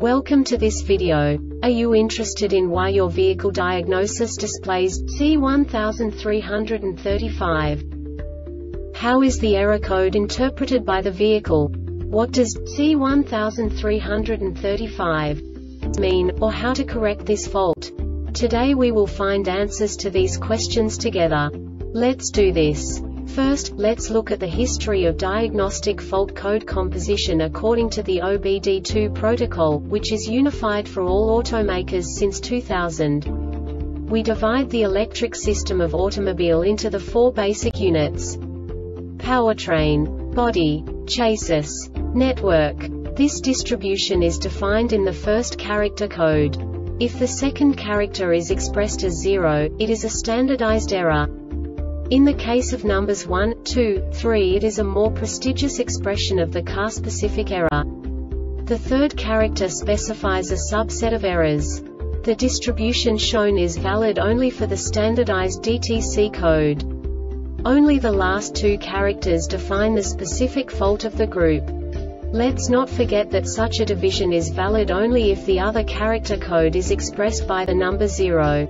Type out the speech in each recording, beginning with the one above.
Welcome to this video. Are you interested in why your vehicle diagnosis displays C1335? How is the error code interpreted by the vehicle? What does C1335 mean, or how to correct this fault? Today we will find answers to these questions together. Let's do this. First, let's look at the history of diagnostic fault code composition according to the OBD2 protocol, which is unified for all automakers since 2000. We divide the electric system of automobile into the four basic units: powertrain, body, chassis, network. This distribution is defined in the first character code. If the second character is expressed as 0, it is a standardized error. In the case of numbers 1, 2, 3, it is a more prestigious expression of the car-specific error. The third character specifies a subset of errors. The distribution shown is valid only for the standardized DTC code. Only the last two characters define the specific fault of the group. Let's not forget that such a division is valid only if the other character code is expressed by the number 0.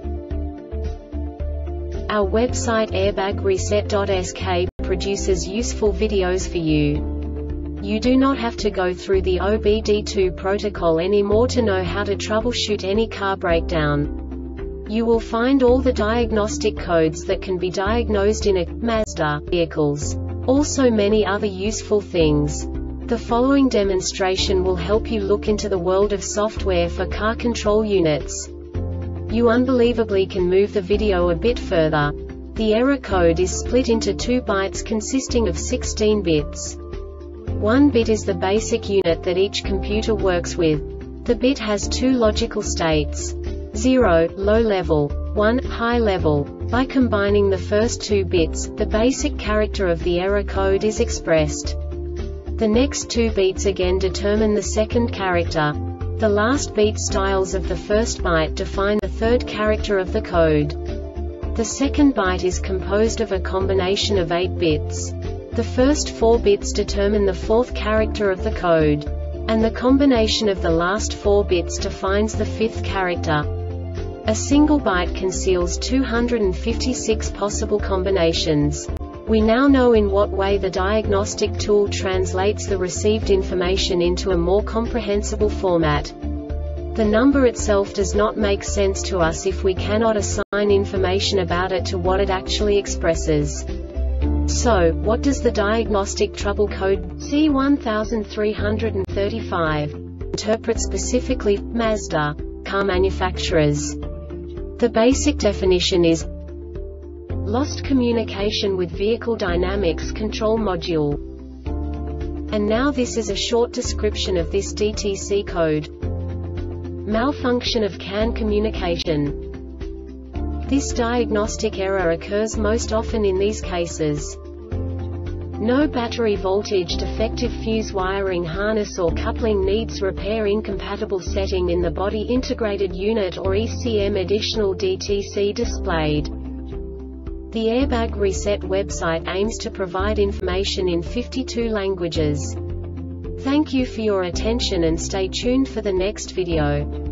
Our website airbagreset.sk produces useful videos for you. You do not have to go through the OBD2 protocol anymore to know how to troubleshoot any car breakdown. You will find all the diagnostic codes that can be diagnosed in a Mazda vehicles. Also many other useful things. The following demonstration will help you look into the world of software for car control units. You unbelievably can move the video a bit further. The error code is split into 2 bytes consisting of 16 bits. 1 bit is the basic unit that each computer works with. The bit has 2 logical states: 0, low level, 1, high level. By combining the first 2 bits, the basic character of the error code is expressed. The next 2 beats again determine the second character. The last beat styles of the first byte define the third character of the code. The second byte is composed of a combination of 8 bits. The first 4 bits determine the fourth character of the code. And the combination of the last 4 bits defines the fifth character. A single byte conceals 256 possible combinations. We now know in what way the diagnostic tool translates the received information into a more comprehensible format. The number itself does not make sense to us if we cannot assign information about it to what it actually expresses. So, what does the diagnostic trouble code C1335 interpret specifically for Mazda car manufacturers? The basic definition is lost communication with vehicle dynamics control module. And now this is a short description of this DTC code. Malfunction of CAN communication. This diagnostic error occurs most often in these cases: no battery voltage, defective fuse wiring harness or coupling needs repair, incompatible setting in the body integrated unit or ECM, additional DTC displayed. The Airbag Reset website aims to provide information in 52 languages. Thank you for your attention and stay tuned for the next video.